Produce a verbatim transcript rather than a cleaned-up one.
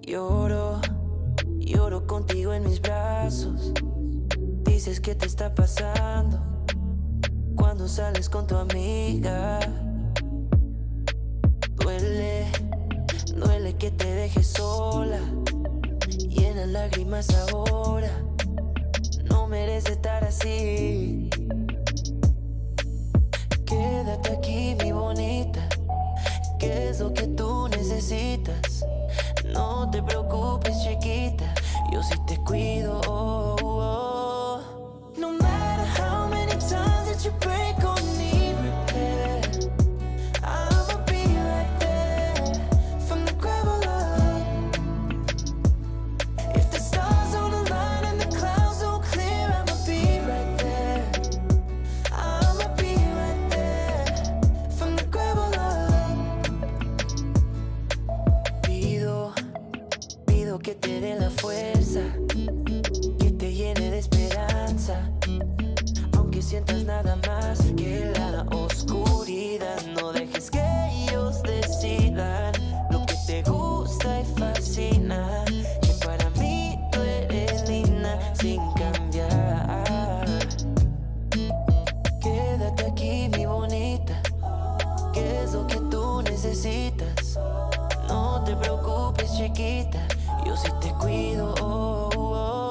Lloro, lloro contigo en mis brazos. Dices que te está pasando cuando sales con tu amiga. Duele, duele que te dejes sola y en las lágrimas ahora. No merece estar así. Quédate aquí, mi bonita. ¿Qué es lo que tú necesitas? No te preocupes, chiquita, yo sí te cuido. Oh, oh. No matter how many times that you break or need repair, I'ma be right there from the gravel up. If the stars don't align and the clouds don't clear, I'ma be right there. I'ma be right there from the gravel up. Pido Pido que te dé la fuerza, que te llene de esperanza, aunque sientas nada más que la oscuridad. No dejes que ellos decidan lo que te gusta y fascina, que para mí tú eres linda sin cambiar. Quédate aquí, mi bonita, ¿qué es lo que tú necesitas? No te preocupes, chiquita, yo sí te cuido. Oh, oh.